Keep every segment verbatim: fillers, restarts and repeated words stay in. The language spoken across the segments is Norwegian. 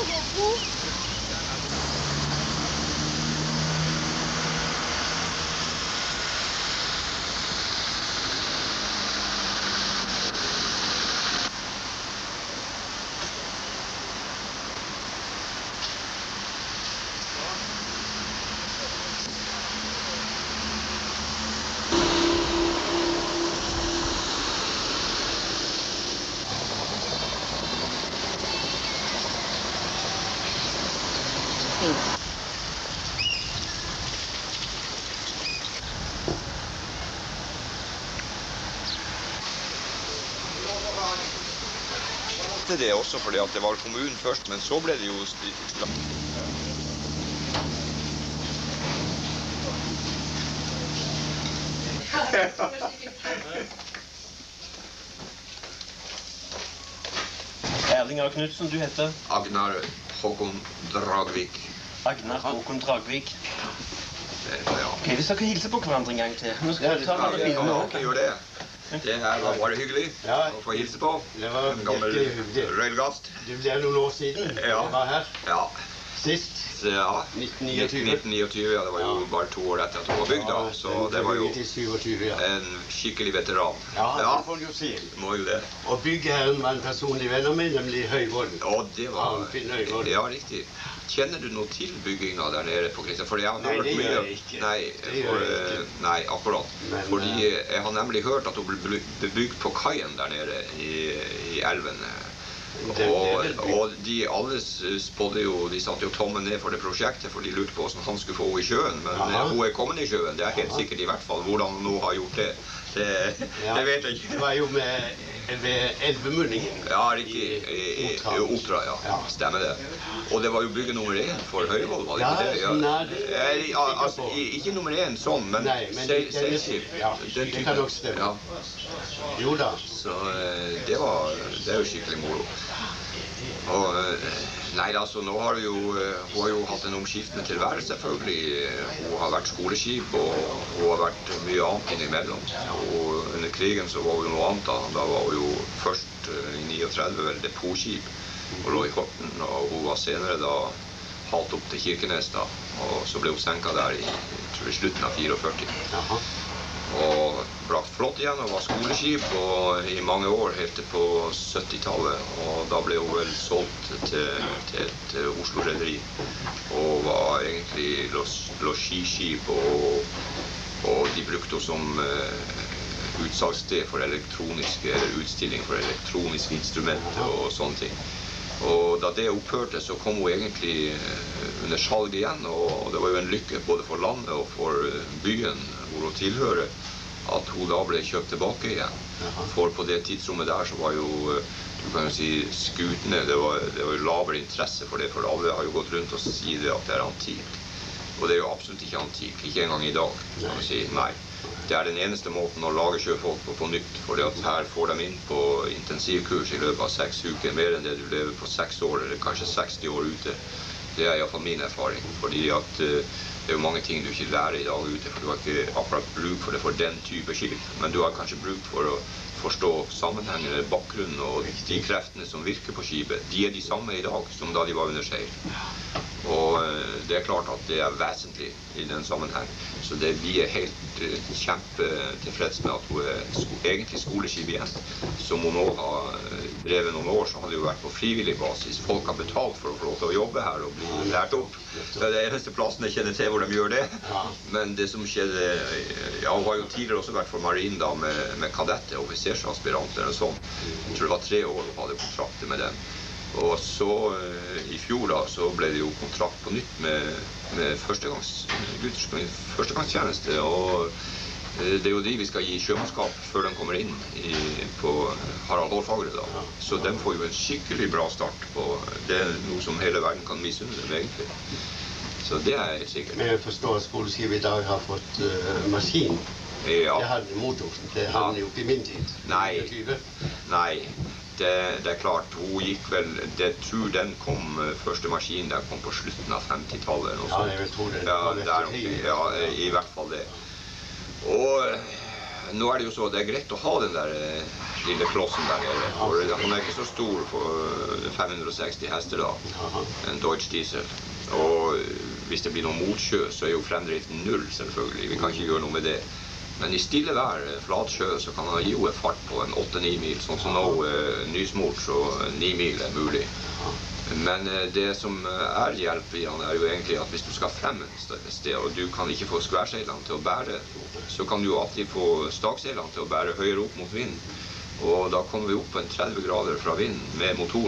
Det også fordi at det var kommunen først, men så ble det jo Erling Knudsen, du heter? Agnar Håkon Dragvik. Agnar Håkon Dragvik. Ja. Ok, hvis dere hilser på hverandre en gang til. Nå skal vi ta ja, det bildet også. Gjør det. Det her var bare hyggelig ja, å få hilse på. Det var virkelig hyggelig. Røylgast. Det ble noen år siden. Ja. Jeg var her. Ja. Sist. Ja. nitten niogtyve. nitten niogtyve, ja. Det var jo ja. bare to år etter at hun var bygd da. Så ja, det var jo syvogtyve, ja. en skikkelig veteran. Ja, det ja. får du jo si. Må jo det. Og byggherren var en personlig venn av meg, nemlig Høyvold. Ja, det var... Arnfinn Høyvold. Ja, riktig. Kjenner du noe til bygginga der nede på Kristian? For jeg har nei, hørt det mye... gjør jeg ikke. Nei, det gjør for, jeg ikke. Nei, akkurat. Men, Fordi jeg har nemlig hørt at hun ble bygd på kaien der nede i, i elven. Det, og, det og de alle spådde jo, de satt jo tommen ned for det prosjektet, for de lurte på hvordan han skulle få henne i sjøen. Men Aha. hun er kommet i sjøen, det er helt Aha. sikkert i hvert fall. Hvordan hun nå har gjort det, det, ja, det vet jeg ikke. Det var jo med, ved elvemunningen. Ja, riktig. I, i, i Otra, ja. ja. Stemmer det. Og det var jo bygget nummer én for Høyvold, var det ikke det? Ja, nei, det er jeg, altså, ikke nummer én sånn, men seilskip. Ja, det kan nok stemme. Ja. Jo da. Så det var, det er jo skikkelig moro. Og, nei, altså, nå har jo, hun har jo hatt en omskiftende tilværelse, selvfølgelig. Hun har vært skoleskip, og hun har vært mye annet innimellom. Og under krigen så var hun noe annet da. Da var hun jo først i niogtredve vel depotskip, og lå i Horten, og hun var senere da halt opp til Kirkenes da. Og så ble hun senket der i, tror jeg, slutten av fireogførti. Jaha. Og brakt flott igjen og var skoleskip og i mange år helt til på syttitallet, og da ble hun vel solgt til, til et Oslo-rederi og var egentlig losjiskip, og, og de brukte henne som uh, utsalgssted for elektroniske, eller utstilling for elektroniske instrumenter og sånne ting. Og da det opphørte, så kom hun egentlig under salg igjen, og det var jo en lykke både for landet og for byen hvor hun tilhører, at hun da ble kjøpt tilbake igjen. For på det tidsrommet der så var jo, du kan jo si, skutene, det var, det var jo lavere interesse for det, for alle har jo gått rundt og sier det at det er antikk. Og det er jo absolutt ikke antikk, ikke engang i dag, kan man si. Nei. Det er den eneste måten å lage sjøfolk på på nytt, for her får de inn på intensivkurs i løpet av seks uker, mer enn det du lever på seks år, eller kanskje seksti år ute. Det er i hvert fall min erfaring, fordi at uh, det er jo mange ting du ikke lærer i dag ute, for du har ikke akkurat bruk for det for den type skip, men du har kanskje bruk for å forstå sammenhengen eller bakgrunnen, og de kreftene som virker på skipet, de er de samme i dag som da de var under seil. Og uh, det er klart at det er vesentlig i den sammenheng, så det, vi er helt uh, kjempetilfreds med at hun er sko egentlig skoleskip igjen, som hun nå har drevet noen år, så har det jo vært på frivillig basis. Folk har betalt for å få lov til å jobbe her og bli lært opp. Det er det eneste plassen jeg kjenner til hvor de gjør det. Men det som skjedde, ja, hun har jo tidligere også vært for marinen da, med, med kadette, offisersaspiranter og sånn. Jeg tror det var tre år hun hadde kontrakter med dem. Og så i fjor da, så ble det jo kontrakt på nytt med, med førstegangs, førstegangstjeneste, og det er jo de vi skal gi sjømannskap før de kommer inn i, på Harald Hårfagre da. Så de får jo en skikkelig bra start på, det er noe som hele verden kan misunne dem egentlig. Så det er helt sikkert. Men jeg forstår at skoleskip i dag har fått uh, maskin. Ja. Det hadde motor, det hadde jo ikke i min tid. Nei, nei. Det, det er klart, hun gikk vel, det tror den kom, første maskinen der kom på slutten av femtitallet. Ja, jeg vil tro det. Ja, der, ja, i hvert fall det. Og nå er det jo så, det er greit å ha den der eh, lille klossen der nede. For han er ikke så stor for fem hundre og seksti hester da, en Deutsch Diesel. Og hvis det blir noen motsjø, så er jo fremdriften null selvfølgelig. Vi kan ikke gjøre noe med det. Men i stille vær, flat sjø, så kan han gi jo en fart på en åtte ni mil. Sånn som nå, eh, nysmort, så ni mil er mulig. Men eh, det som er hjelp i han er jo egentlig at hvis du skal frem et sted, og du kan ikke få skværseilene til å bære, så kan du jo alltid få stakseilene til å bære høyere opp mot vinden. Og da kommer vi opp på en tretti grader fra vinden med motoren.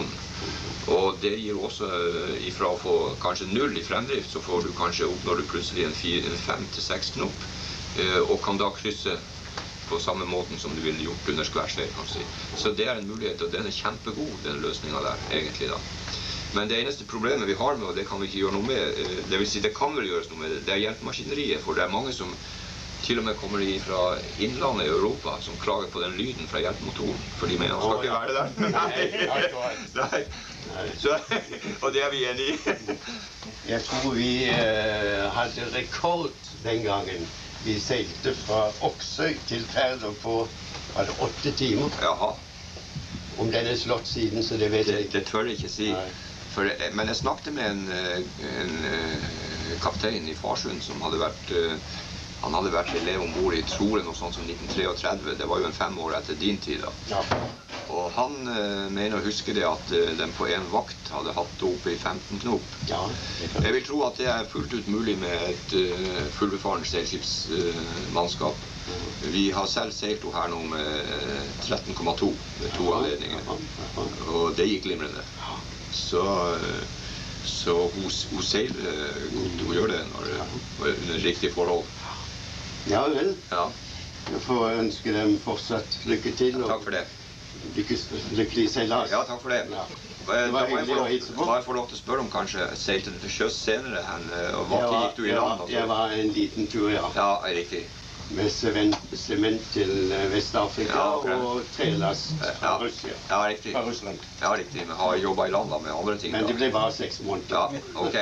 Og det gir også, ifra å få kanskje null i fremdrift, så får du kanskje oppnår du plutselig en fem til seks knop, og kan da krysse på samme måten som du ville gjort under skværseil, kan du si. Så det er en mulighet, og den er kjempegod, den løsningen der, egentlig da. Men det eneste problemet vi har med, og det kan vi ikke gjøre noe med, det vil si det kan vel gjøres noe med det, det er hjelpemaskineriet, for det er mange som til og med kommer fra innlandet i Europa som klager på den lyden fra hjelpemotoren, for de mener han skal ikke være der. Nei, nei. Så, og det er vi enige i. Jeg tror vi uh, hadde rekord den gangen. Vi seilte fra Oksøy til Færder på var det åtte timer. Jaha. Om den er slått siden, så det vet jeg ikke. Det, det tør jeg ikke si. For, men jeg snakket med en, en kaptein i Farsund som hadde vært, han hadde vært elev ombord i Troen noe sånt som nitten tretti. Det var jo en fem år etter din tid da. Ja. Og han uh, mener å huske det at uh, den på en vakt hadde hatt det oppe i femten knop. Ja, jeg vil tro at det er fullt ut mulig med et uh, fullbefaren seilskipsmannskap. Uh, Vi har selv seilt her nå med tretten komma to med to anledninger. Og det gikk glimrende. Så, uh, så hun, hun seiler godt, hun gjør det når, under riktige forhold. Ja vel. Ja. Jeg får ønske dem fortsatt lykke til. Og... Takk for det. Lykkelig seilas. Ja, takk for det. Ja. Det var hyggelig å hilse på. Bare få lov til å spørre om kanskje seilte du til sjøs senere enn, og hva tid gikk du i land? Ja, jeg var en liten tur, ja. Ja, riktig. Med sement til Vest-Afrika ja, okay. Og trelast fra ja. Russia. Ja, riktig. Fra Russland. Ja, riktig. Vi har jobbet i land da, med andre ting. Men da. det ble bare seks måneder. Ja, ok.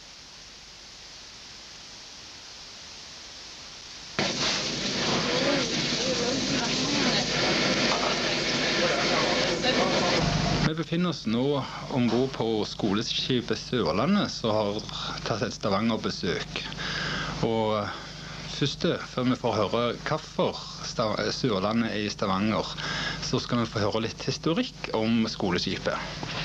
Vi befinner oss nå ombord på skoleskipet Sørlandet, som har tatt et Stavanger-besøk. Og først, før vi får høre hvorfor Sørlandet er i Stavanger, så skal vi få høre litt historikk om skoleskipet.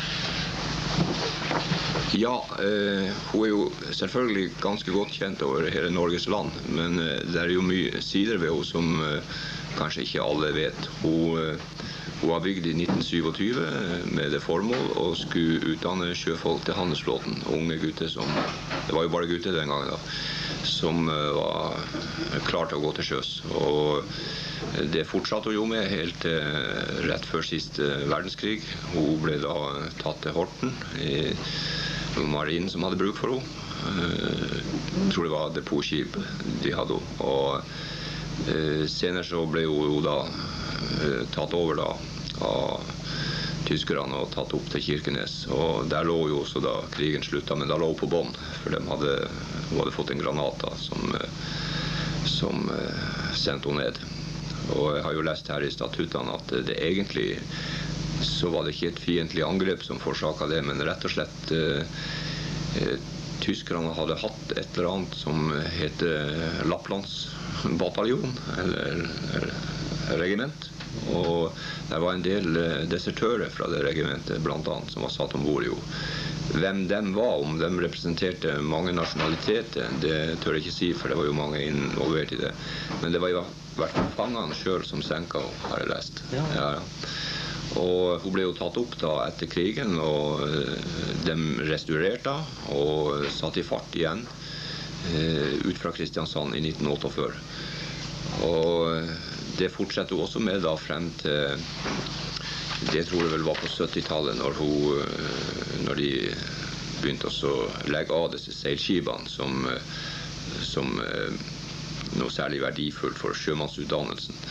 Ja, eh, hun er jo selvfølgelig ganske godt kjent over hele Norges land, men eh, det er jo mye sider ved henne som eh, kanskje ikke alle vet. Hun, eh, hun var bygd i nitten tjuesju med det formål å skulle utdanne sjøfolk til handelsflåten. Unge gutter som, det var jo bare gutter den gangen da, som eh, var klar til å gå til sjøs. Og det fortsatte hun jo med helt eh, rett før siste verdenskrig. Hun ble da tatt til Horten i marinen som hadde bruk for henne. Jeg tror det var depotskip de hadde henne. Og eh, senere så ble hun jo da eh, tatt over da av tyskerne og tatt opp til Kirkenes. Og der lå hun jo også da krigen slutta, men da lå hun på bånd, for de hadde, hun hadde fått en granat da, som, som eh, sendte henne ned. Og jeg har jo lest her i statuttene at det egentlig så var det ikke et fiendtlig angrep som forårsaket det, men rett og slett eh, eh, tyskerne hadde hatt et eller annet som heter Lapplandsbataljon, eller, eller regiment. Og det var en del eh, desertører fra det regimentet, blant annet, som var satt ombord jo. Hvem de var, om de representerte mange nasjonaliteter, det tør jeg ikke si, for det var jo mange involvert i det. Men det var i hvert fall fangene selv som senket henne, har jeg lest. Ja. Ja, ja. Og hun ble jo tatt opp da etter krigen, og de restaurerte og satt i fart igjen ut fra Kristiansand i nitten åttiåtte. Og det fortsetter hun også med da frem til, det tror jeg vel var på syttitallet, når, hun, når de begynte å legge av disse seilskipene som, som noe særlig verdifullt for sjømannsutdannelsen.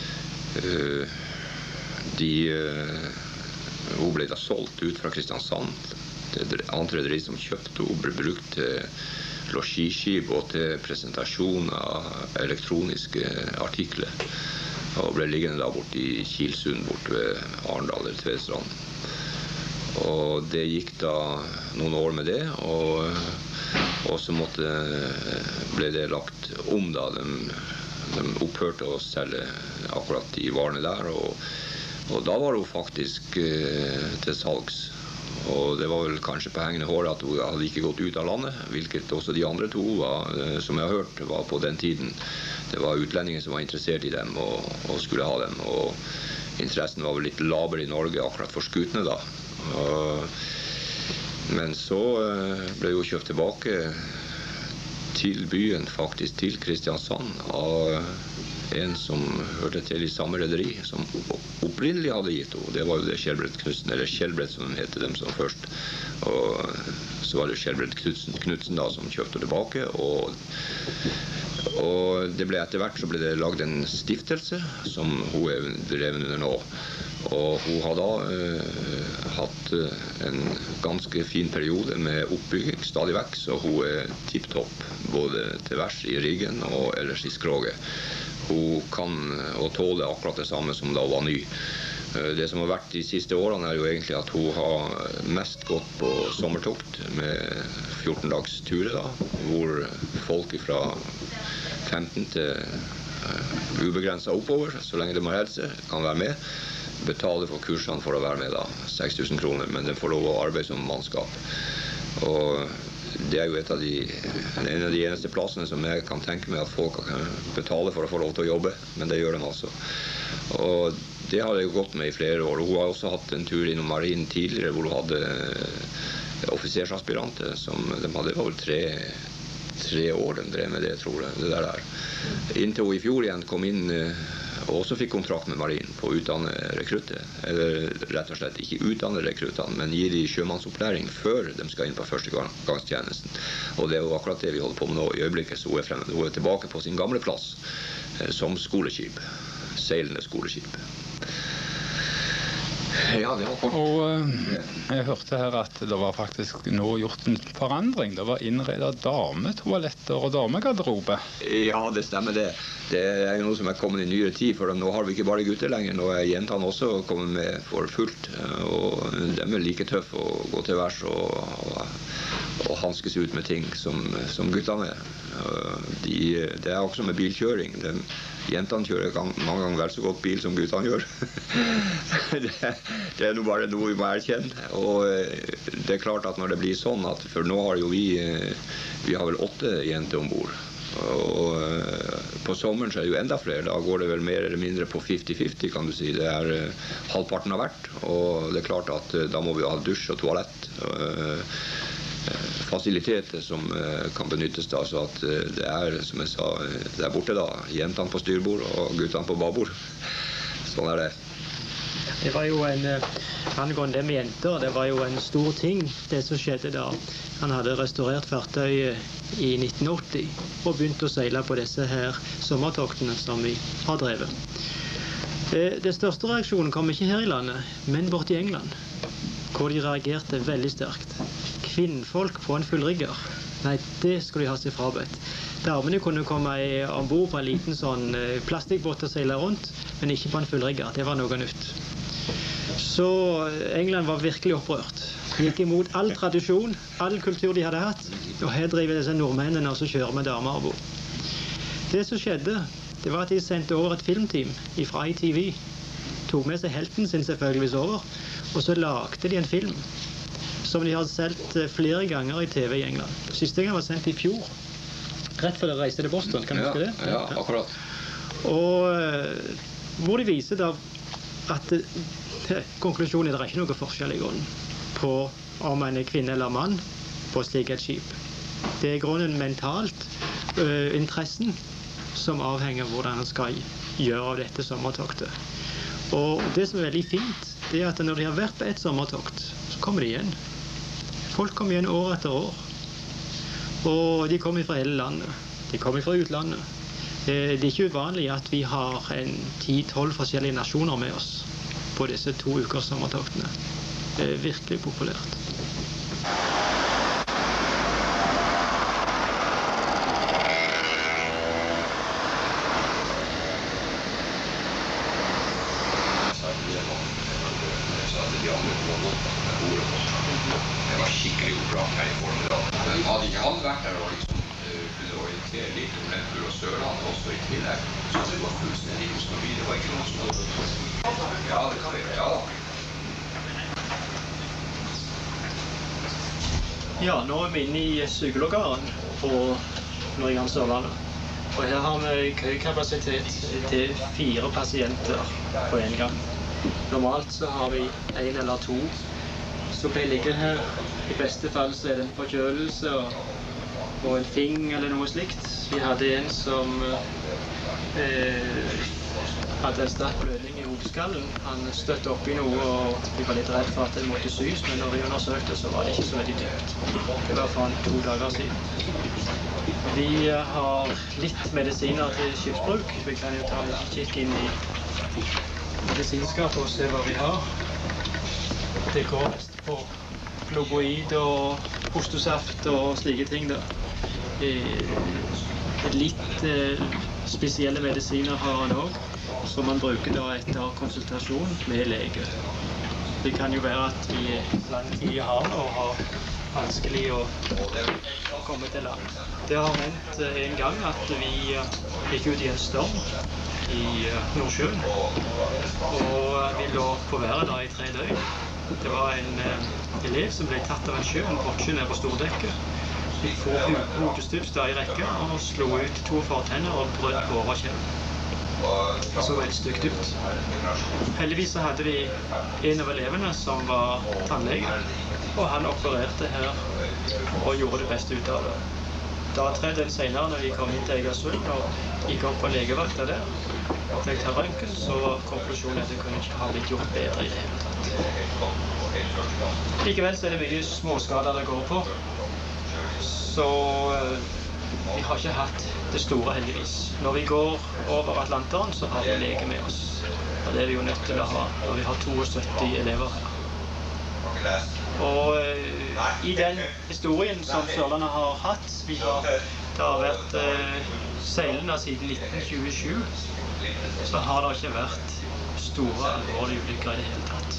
De, hun ble da solgt ut fra Kristiansand. Det andre rederi som kjøpte hun ble brukt til losjiskip og til presentasjon av elektroniske artikler. og ble liggende da borte i Kilsund, borte ved Arendal eller Tvedestrand. Og det gikk da noen år med det, og, og så måtte, ble det lagt om da. De, de opphørte å selge akkurat de varene der, og, og da var hun faktisk eh, til salgs. Og det var vel kanskje på hengende hår at hun hadde ikke gått ut av landet, hvilket også de andre to var, som jeg har hørt, var på den tiden. Det var utlendinger som var interessert i dem og, og skulle ha dem, og interessen var vel litt lavere i Norge akkurat for skutene da. Og, men så ble hun kjøpt tilbake til byen, faktisk til Kristiansand, av en som hørte til i samme rederi, som opprinnelig hadde gitt henne. Det var jo det Kjellbrett Knudsen, eller Kjellbrett som den heter dem som først. Og så var det Kjellbrett Knudsen, Knudsen da som kjøpte tilbake, og, og det ble etter hvert så ble det laget en stiftelse som hun er drevet under nå. Og hun har da uh, hatt en ganske fin periode med oppbygging stadig vekk, så hun er tipptopp både til værs i riggen og ellers i skroget. Hun kan og tåle akkurat det samme som da hun var ny. Det som har vært de siste årene er jo egentlig at hun har mest gått på sommertokt med fjorten dags turer da, hvor folk fra femten til ubegrenset oppover, så lenge de har helse, kan være med. Betale for kursene for å være med da, seks tusen kroner, men de får lov å arbeide som mannskap. Og det er jo et av de, en av de eneste plassene som jeg kan tenke meg at folk kan betale for å få lov til å jobbe, men det gjør de altså. Og det har jeg jo gått med i flere år. Hun har også hatt en tur innom marinen tidligere, hvor hun hadde offisersaspiranter, som de hadde vel tre, tre år de drev med det, tror jeg, det der der. Inntil hun i fjor igjen kom inn og også fikk kontrakt med marinen på å utdanne rekrutter, eller rett og slett ikke utdanne rekruttene, men gi de sjømannsopplæring før de skal inn på førstegangstjenesten. Og det er jo akkurat det vi holder på med nå i øyeblikket, så hun er, fremme, hun er tilbake på sin gamle plass eh, som skoleskip, seilende skoleskip. Ja, det var kort. Og uh, jeg hørte her at det var faktisk nå gjort en forandring. Det var innredet dametoaletter og damegarderobe. Ja, det stemmer det. Det er jo noe som er kommet i nyere tid, for nå har vi ikke bare gutter lenger. Nå er jentene også kommet med for fullt, og de er like tøffe å gå til værs og, og, og hanskes ut med ting som, som guttene er. De, det er også med bilkjøring. De, jentene kjører gang, mange ganger vel så godt bil som guttene gjør. det, det er jo bare noe vi må erkjenne. Og det er klart at når det blir sånn at, for nå har jo vi, vi har vel åtte jenter ombord. Og på sommeren så er det jo enda flere. Da går det vel mer eller mindre på femti femti, kan du si. Det er halvparten av hvert. Og det er klart at da må vi ha dusj og toalett. Fasiliteter som kan benyttes da, så at det er, som jeg sa, der borte da, jentene på styrbord og guttene på babord. Sånn er det. Det var jo en, angående det med jenter, det var jo en stor ting, det som skjedde da. Han hadde restaurert fartøyet i nitten åtti og begynte å seile på disse her sommertoktene som vi har drevet. Det største reaksjonen kom ikke her i landet, men bort i England, hvor de reagerte veldig sterkt. Kvinnfolk på en fullrigger, nei, det skulle de ha seg frabedt. Damene kunne komme ombord på en liten sånn plastikkbåt og seile rundt, men ikke på en fullrigger. Det var noe nytt. Så England var virkelig opprørt. Gikk imot all tradisjon, all kultur de hadde hatt, og her driver disse nordmennene og så kjører med damer ombord. Det som skjedde, det var at de sendte over et filmteam fra I T V, tok med seg helten sin selvfølgeligvis over, og så lagde de en film som de har sendt flere ganger i T V i England. Siste gang var sendt i fjor, rett før de reiste til Boston, kan du ja, huske det? Ja, akkurat. Og hvor de viser da at konklusjonen er det ikke noe forskjell i grunnen på om en er kvinne eller mann på slik et skip. Det er i grunnen mentalt øh, interessen som avhenger av hvordan han skal gjøre av dette sommertoktet. Og det som er veldig fint, det er at når de har vært på et sommertokt, så kommer de igjen. Folk kommer igjen år etter år. Og de kommer fra hele landet. De kommer fra utlandet. Det er ikke uvanlig at vi har en ti tolv forskjellige nasjoner med oss på disse to ukers sommertoktene. Det er virkelig populært. her i formiddag. Men hadde ikke han vært her og liksom uh, kunne orientere litt om Lefbur og Sørlandet også i tillegg, så hadde det var fullstendig ustabil. Det var ikke noe som... Ja, det kan vi gjøre, ja da. Ja, nå er vi inne i sykelogaren på Nordre Sørlandet. Og her har vi køykapasitet til fire pasienter på en gang. Normalt så har vi en eller to som blir ligge her. I beste fall så er det en forkjølelse og, og en fing eller noe slikt. Vi hadde en som eh, hadde en sterk blødning i hodeskallen. Han støtte opp i noe og vi var litt redd for at det måtte sys, men når vi undersøkte så var det ikke så veldig dypt. Det var for to dager siden. Vi har litt medisiner til skipsbruk. Vi kan jo ta en kikk inn i medisinskapet og se hva vi har. Det går mest på globoid og hostesaft og slike ting da. Litt spesielle medisiner har han også, som man bruker da etter konsultasjon med lege. Det kan jo være at vi lang tid har og har vanskelig å komme til land. Det har hendt en gang at vi gikk ut i en storm i Nordsjøen, og vi lå på været da i tre døgn. Det var en elev som ble tatt av en sjø, en bocce nede på stordekket. Vi får hodestups da i rekke og slo ut to fortenner og brød på overkjeven. Det så veldig stygt ut. Heldigvis så hadde vi en av elevene som var tannlege, og han opererte her og gjorde det beste ut av det. Da tre døgn senere når vi kom inn til Egersund og gikk opp på legevakta der, og fikk ta røntgen, så var konklusjonen at det kunne ikke ha blitt gjort bedre i det hele tatt. Likevel så er det mye småskader det går på, så vi har ikke hatt det store heldigvis. Når vi går over Atlanteren så har vi lege med oss, og det er vi jo nødt til å ha når vi har syttito elever her. Og uh, i den historien som Sørlandet har hatt, vi har, det har vært uh, seilende siden nitten tjuesju, så har det ikke vært store alvorlige ulykker i det hele tatt.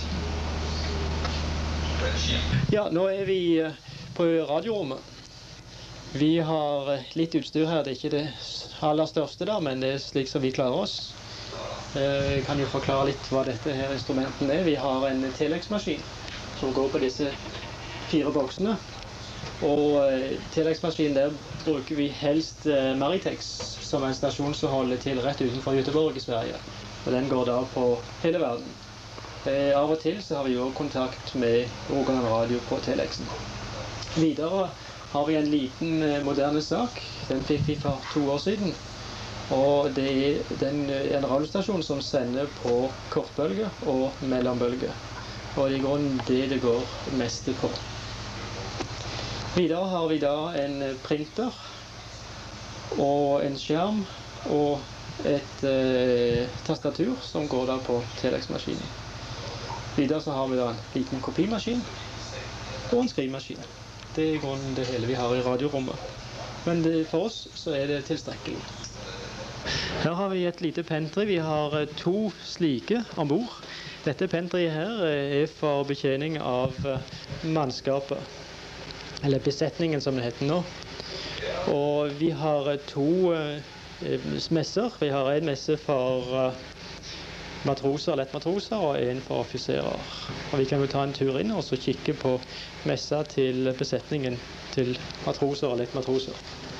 Ja, nå er vi uh, på radiorommet. Vi har litt utstyr her, det er ikke det aller største da, men det er slik som vi klarer oss. Jeg kan jo forklare litt hva dette her instrumenten er. Vi har en Telex-maskin som går på disse fire boksene. Og Telex-maskinen der bruker vi helst Maritex, som er en stasjon som holder til rett utenfor Göteborg i Sverige. Og den går da på hele verden. Av og til så har vi jo kontakt med Rogaland Radio på Telexen. Videre har vi en liten moderne sak. Den fikk vi for to år siden. Og det er den, en radiostasjon som sender på kortbølge og mellombølge. Og det er i grunnen det det går mest på. Videre har vi da en printer og en skjerm og et eh, tastatur som går da på Telex-maskinen. Videre så har vi da en liten kopimaskin og en skrivemaskin. Det er i grunnen det hele vi har i radiorommet. Men det, for oss så er det tilstrekkelig. Her har vi et lite pentry. Vi har to slike ombord. Dette pentryet her er for betjening av mannskapet, eller besetningen som det heter nå. Og vi har to messer. Vi har en messe for matroser, lettmatroser, og en for offiserer. Og vi kan jo ta en tur inn og så kikke på messa til besetningen til matroser og lettmatroser.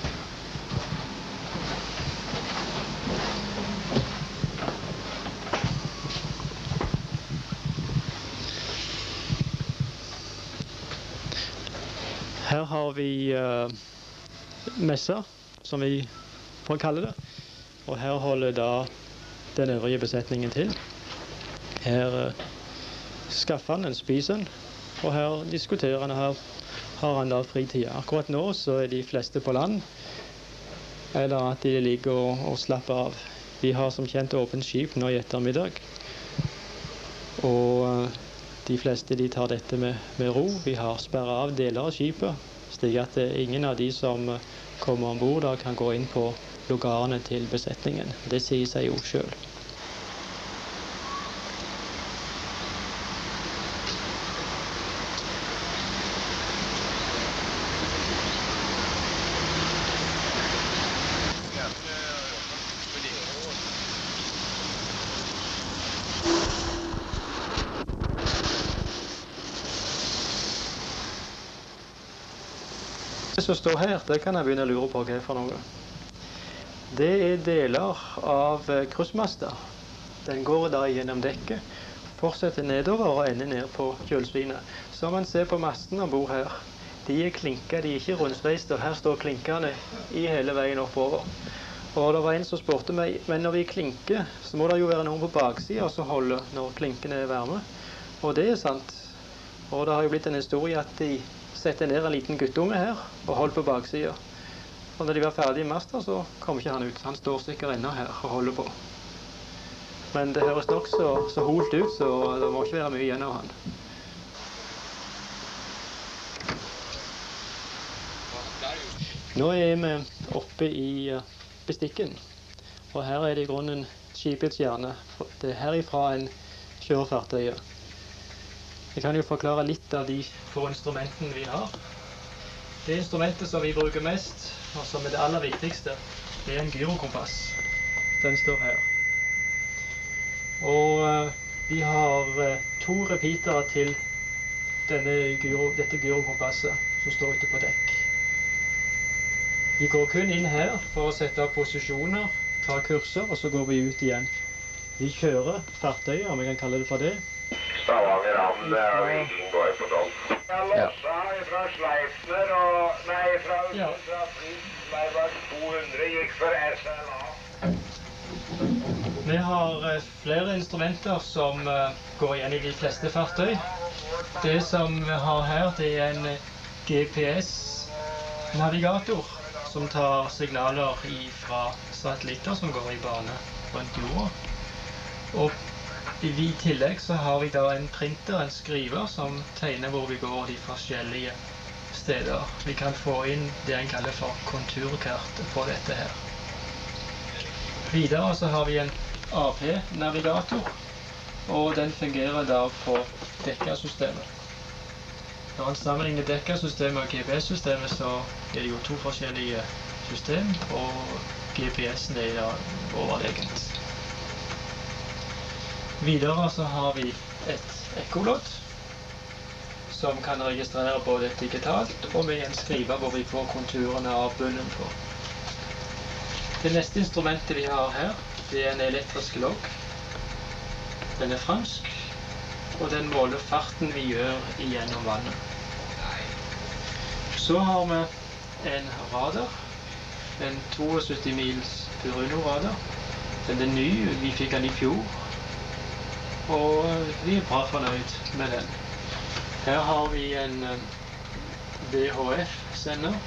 Her har vi uh, messa, som vi får kalle det. Og her holder da den øvrige besetningen til. Her uh, skaffer han en spisen, og her diskuterer han, her har han da fritid. Akkurat nå så er de fleste på land, eller at de ligger og, og slapper av. Vi har som kjent åpent skip nå i ettermiddag, og uh, de fleste de tar dette med, med ro. Vi har sperret av deler av skipet, slik at uh, ingen av de som uh, kommer ombord da kan gå inn på lugarene til besetningen. Det sier seg jo selv. Det som står her, det kan jeg begynne å lure på hva er for noe. Det er deler av kryssmasta. Den går da gjennom dekket, fortsetter nedover og ender ned på kjølsvinet. Så man ser på masten om bord her. De er klinka, de er ikke rundsveist, og her står klinkene i hele veien oppover. Og det var en som spurte meg, men når vi klinker, så må det jo være noen på baksiden som holder når klinkene er varme. Og det er sant. Og det har jo blitt en historie at de setter ned en liten guttunge her og holder på baksiden. Og når de var ferdige i masta, så kom ikke han ut. Han står sikkert ennå her og holder på. Men det høres nok så, så holt ut, så det må ikke være mye igjen av han. Nå er vi oppe i bestikken, og her er det i grunnen skipets hjerne. Det er herifra en kjører fartøyet. Jeg kan jo forklare litt av de få instrumentene vi har. Det instrumentet som vi bruker mest, og som er det aller viktigste, det er en gyrokompass. Den står her. Og uh, vi har uh, to repeatere til denne gyro, dette gyrokompasset som står ute på dekk. Vi går kun inn her for å sette opp posisjoner, ta kurser, og så går vi ut igjen. Vi kjører fartøyet, om vi kan kalle det for det. Stavanger havn, det er Viking går på Dolf. Jeg lossa fra Sleipner og, nei, fra, ja. fra Pris, nei, var to hundre, gikk for S L A. Vi har uh, flere instrumenter som uh, går igjen i de fleste fartøy. Det som vi har her, det er en uh, G P S-navigator som tar signaler fra satellitter som går i bane rundt jorda. Og i tillegg så har vi da en printer, en skriver, som tegner hvor vi går de forskjellige steder. Vi kan få inn det en kaller for konturkart på dette her. Videre så har vi en A P-navigator, og den fungerer da på dekkersystemet. Når man sammenligner dekkersystemet og G P S-systemet, så er det jo to forskjellige system, og G P S-en er da overlegent. Videre så har vi et ekkolott, som kan registrere både digitalt og med en skriver hvor vi får konturene av bunnen på. Det neste instrumentet vi har her, det er en elektrisk logg. Den er fransk, og den måler farten vi gjør gjennom vannet. Så har vi en radar, en syttito mils Puruno-radar. Den er ny, vi fikk den i fjor, og vi er bra fornøyd med den. Her har vi en V H F-sender,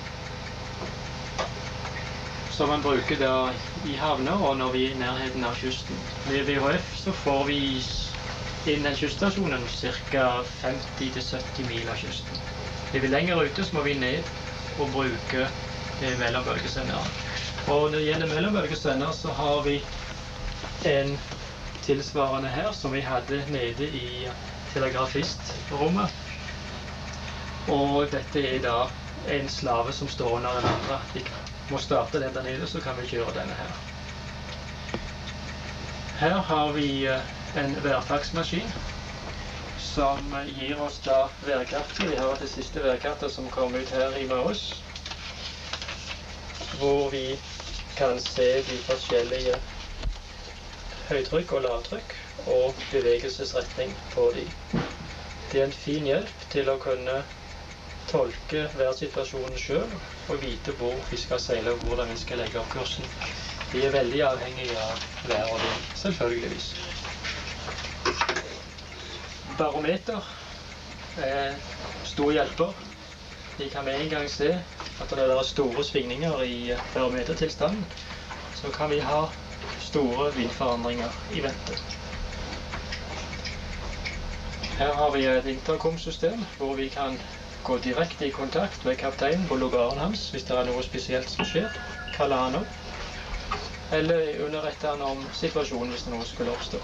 som man bruker da i havner og når vi er i nærheten av kysten. Med V H F så får vi innen den kyststasjonen ca. femti til sytti mil av kysten. Er vi lenger ute, så må vi ned og bruke mellombølgesender. Og når det gjelder mellombølgesender, så har vi en tilsvarende her som vi hadde nede i telegrafistrommet. Og dette er da en slave som står under en andre. Vi må starte den der nede, så kan vi kjøre denne her. Her har vi en værfaksmaskin som gir oss da værkartet. Vi har det siste værkartet som kom ut her i morges, hvor vi kan se de forskjellige høytrykk og lavtrykk og bevegelsesretning på de. Det er en fin hjelp til å kunne tolke værsituasjonen selv og vite hvor vi skal seile og hvordan vi skal legge opp kursen. Vi er veldig avhengige av vær og vind, selvfølgeligvis. Barometer er stor hjelper. Vi kan med en gang se at når det er store svingninger i barometertilstanden, så kan vi ha store vindforandringer i vente. Her har vi et intercom-system hvor vi kan gå direkte i kontakt med kapteinen på lugaren hans hvis det er noe spesielt som skjer, kaller han opp, eller underrette han om situasjonen hvis noe skulle oppstå.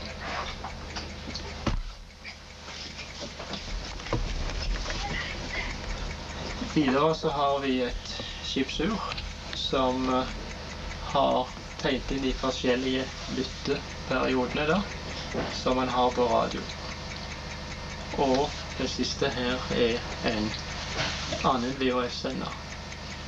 Videre så har vi et skipsur som har tegnet inn de forskjellige lytteperiodene da, som man har på radio. Og det siste her er en annen V H F-sender.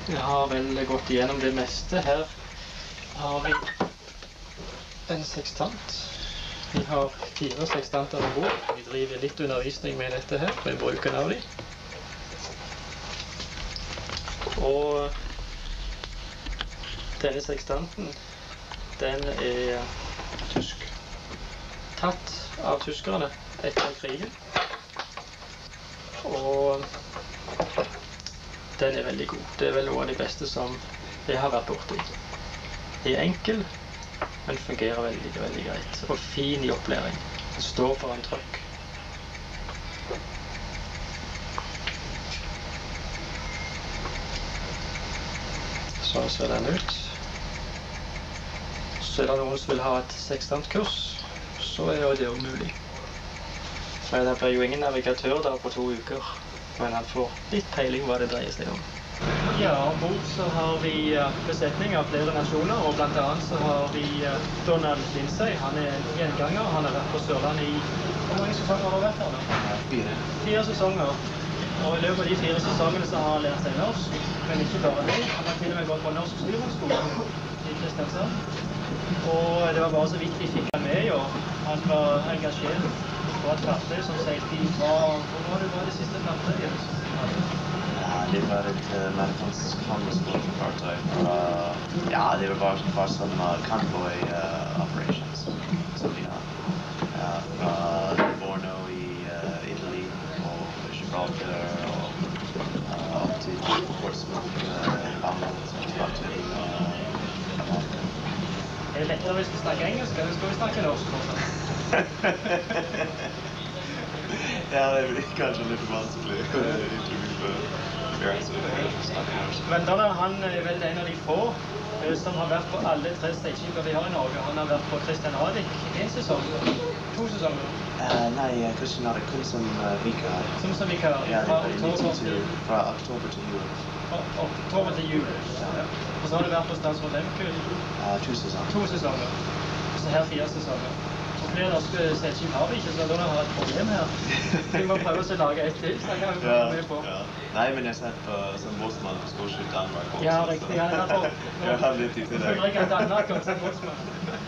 Vi har vel gått igjennom det meste. Her har vi en sekstant. Vi har fire sekstanter ombord. Vi driver litt undervisning med dette her, med bruken av dem. Og denne sekstanten, den er tysk. Tatt av tyskerne etter krigen. Og den er veldig god. Det er vel noe av de beste som jeg har vært borti. Den er enkel, men fungerer veldig, veldig greit. Og fin i opplæring. Den står for en trøkk. Sånn ser den ut. Så er det noen som vil ha et sekstantkurs, så er jo det jo mulig. Men det blir jo ingen navigatør der på to uker, men han får litt peiling hva det dreier seg om. Ja, ombord så har vi besetning av flere nasjoner, og blant annet så har vi Donald Lindsay. Han er en gjenganger, han har vært på Sørlandet i... Hvor mange sesonger har du vært her da? Fire. Fire sesonger. Og i løpet av de fire sesongene så har han lært seg norsk, men ikke bare det. Han har til og med gått på norsk styrhåndsskole i Kristiansand. Og det var bare så vidt vi fikk han med, og han var engasjert på et fartøy som seilte i fra... Hvor var det var det siste fartøyet? Ja, det var et uh, amerikansk handelsfartøy. Uh, ja, det var bare, bare sånn uh, convoy uh, operations som vi har. Ja, fra Borno i uh, Italy og Gibraltar og uh, opp til Portsmouth, uh, Bamland, tilbake til uh, Amerika. Er det lettere hvis vi snakker engelsk, eller skal vi snakke norsk? Ja, det blir kanskje litt vanskelig intervju for Men Donald, han er vel en av de få som har vært på alle tre stageskipene vi har i Norge. Han har vært på Christian Radich en sesong, to sesonger. Uh, nei, Christian Radich kun som uh, vikar. Som som vikar? Ja, det var i nittentyve til, fra oktober til jul. Fra oktober til jul, ja. Og så har du vært på Stansfjord Lemkull? Uh, to sesonger. To sesonger. Og så her fire sesonger. Og flere norske stageskip har vi ikke, så Donald har et problem her. Vi må prøve å lage et til, så kan vi få med på. Ja. Nei, men jeg satt på, som båtsmann på Skårskip Danmark også. Ja, riktig. Ja, derfor, jeg har litt i tillegg. Føler jeg at Danmark også som båtsmann.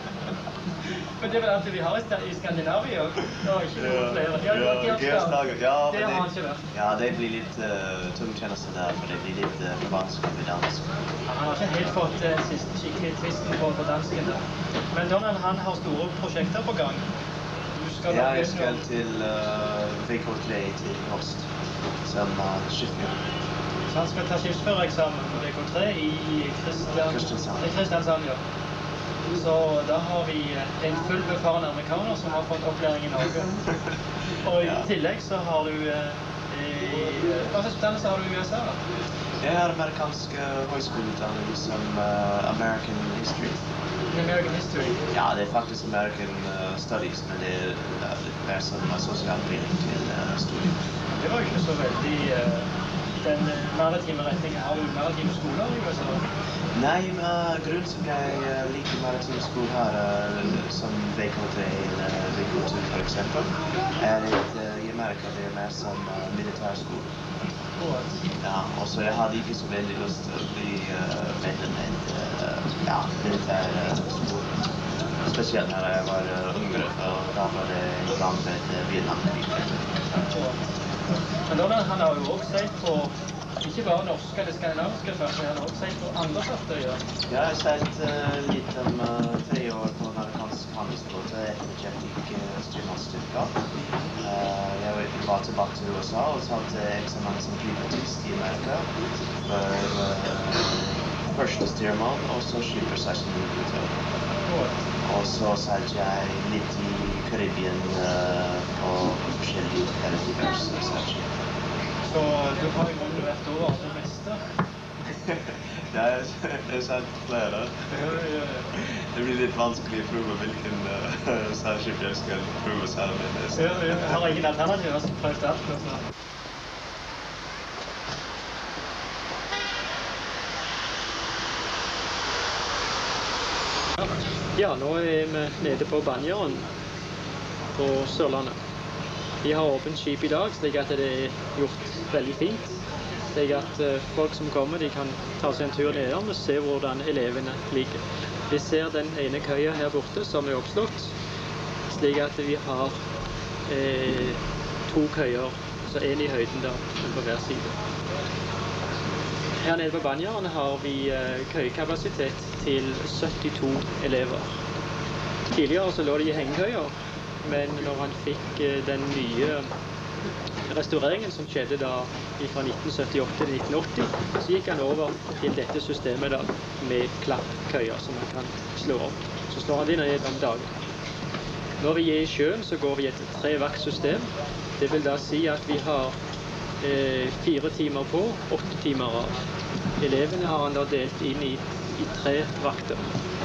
Men det er vel alltid vi har i Skandinavia, og ikke noen flere. Ja, det var Gersdager. Ja, det har han ikke vært. Ja, det blir litt uh, tungtjeneste der, for det blir litt uh, vanskelig med dansk. Han har ikke helt fått uh, siste skikkelig tvisten på, på dansken der. Men Donald, han har store prosjekter på gang. Skal ja, jeg skal til uh, V K tre til høst, som uh, skipsfører. Så han skal ta skipsførereksamen på V K tre i Kristian... Kristiansand. Kristiansand, ja. Så da har vi en fullbefaren amerikaner som har fått opplæring i Norge. Og i tillegg så har du... Hva slags utdannelse har du i U S A da? Jeg har amerikansk uh, høyskoleutdanning som uh, American History. American History? Ja, det er faktisk American uh, Studies, men det er uh, litt mer som uh, sosialbildning til uh, studiet. Det var jo ikke så veldig... Uh, den maritime retningen. Har du maritime skoler i U S A? Nei, men grunnen som jeg uh, liker maritime skoler her, uh, som V K tre eller V K to for eksempel, er at uh, i Amerika det er mer som uh, militærskole. Ja, og så jeg hadde ikke så veldig lyst til å bli uh, medlem i uh, ja, militærskole. Spesielt når jeg var uh, yngre, og da var det i gang med uh, Vietnamkrigen. Men Donald, han har jo også sett på ikke bare norske eller skandinaviske fartøyer, han har også sett på andre fartøyer. Ja, jeg har sett uh, litt om uh, tre år på en amerikansk handelsbåt, Energetic uh, styrmannsstyrka. Uh, jeg var tilbake til U S A og tatt eksamen som privatist i Amerika for uh, første styrmann, og så skipper seksten minutter. Og så satt jeg litt i Karibien uh, på forskjellige Caribbeans seksjoner. Så du har i grunnen vært over det meste? Ja, jeg satt flere. Det blir litt vanskelig å prøve hvilken uh, seilskip jeg skal prøve selv med. Ja, jeg har ingen alternativer som prøvd alt nå snart. Ja, nå er vi nede på Banjeren på Sørlandet. Vi har åpent skip i dag, slik at det er gjort veldig fint. slik at uh, folk som kommer, de kan ta seg en tur nedom og se hvordan elevene ligger. Vi ser den ene køya her borte som er oppslått, slik at vi har eh, to køyer, så en i høyden da, på hver side. Her nede på Banjaren har vi eh, køyekapasitet til syttito elever. Tidligere så lå de i hengekøyer, men når han fikk eh, den nye restaureringen som skjedde da fra nitten syttiåtte til nitten åtti, så gikk han over til dette systemet da, med klappkøyer som man kan slå opp. Så slår han de ned om dagen. Når vi er i sjøen, så går vi et trevaktsystem. Det vil da si at vi har eh, fire timer på, åtte timer av. Elevene har han da delt inn i, i tre vakter.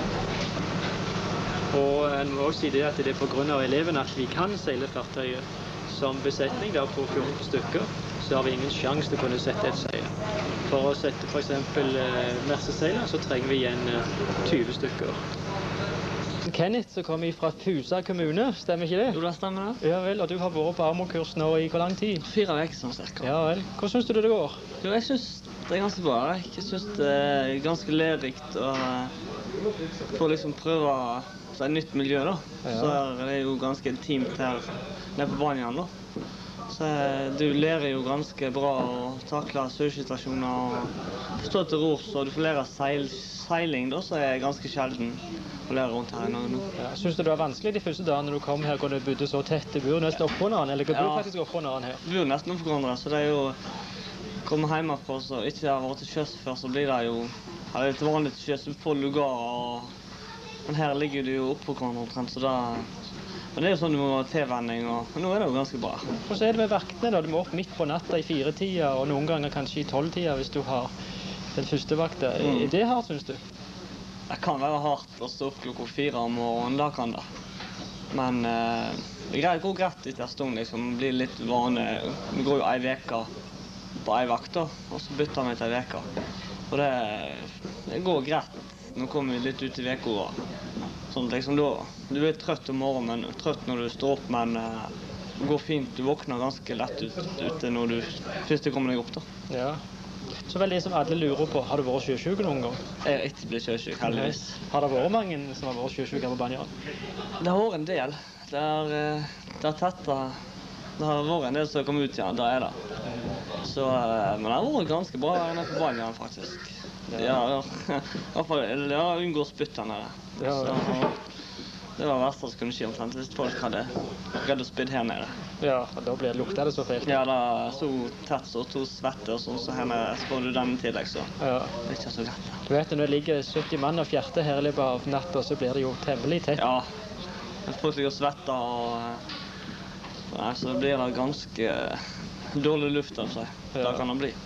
Og en må også si det at det er på grunn av elevene at vi kan seile fartøyet. Som besetning da, på fjorten stykker, så har vi ingen sjanse til å kunne sette et seil. For å sette for eksempel eh, merseseiler, så trenger vi igjen eh, tjue stykker. Kenneth, så kommer vi fra Fusa kommune, stemmer ikke det? Jo, det stemmer det. Ja vel, og du har vært på Amokurs nå i hvor lang tid? Fire vekker sånn cirka. Ja vel. Hvordan synes du det går? Jo, jeg synes det er ganske bra. Jeg synes det er ganske lærerikt å få liksom prøve så et nytt miljø da. Ja. Så er det jo ganske intimt her nede på Banjaren da. Så du lærer jo ganske bra å takle søsituasjoner og forstå til rors, og du får lære seil, seiling da, så er det ganske sjelden å lære rundt her i Norge nå. Ja, synes du det var vanskelig de første dagene du kom her, hvor du bodde så tett? Du bor nesten oppå hverandre, eller bor du ja, faktisk oppå hverandre her? Vi bor nesten oppå hverandre, så det er jo komme hjemmefra så ikke har vært til sjøs før, så blir det jo det er litt vanlig til sjøs på lugar, og men her ligger du jo oppå hverandre omtrent, så da men det er jo sånn du må ha tilvenning, og nå er det jo ganske bra. Hvordan er det med vaktene da? Du må opp midt på natta i fire tida, og noen ganger kanskje i tolv tida hvis du har den første vakta. Mm. Er det hardt, synes du? Det kan være hardt å stå opp klokka fire om morgenen, da kan det. Men eh, det går greit etter en stund, liksom. Det blir litt vane. Vi går jo ei veke på ei vakt, da, og så bytter vi til ei veke. Og det, det går greit. Nå kommer vi litt ut i veka. Sånn liksom da, du er trøtt om morgenen, men trøtt når du står opp, men uh, det går fint. Du våkner ganske lett ut, ute når du først kommer deg opp da. Ja. Så vel det som alle lurer på, har du vært sjøsyk noen gang? Jeg har ikke blitt sjøsyk, heldigvis. Har det vært mange som har vært sjøsyk her på Banjaren? Det har vært en del. Det er, det er tetta, det har vært en del som har kommet ut igjen, da er det. Så, uh, men det har vært ganske bra nede på Banjaren faktisk. Ja, ja. I hvert fall, jeg har unngått spyttene der. Ja, ja. Så, det var det verste som kunne skje omtrent, hvis folk hadde redd å spytte her nede. Ja, og da blir det lukta det så feilt. Ja, da så tett så to svette og sånn, så her nede får du den tillegg, så ja. Det er ikke så lett. Du vet, når det ligger sytti mann og fjerte her i løpet av natta, så blir det jo temmelig tett. Ja, folk ligger og svetter, og nei, så blir det ganske dårlig luft av seg. Ja. Da kan det bli.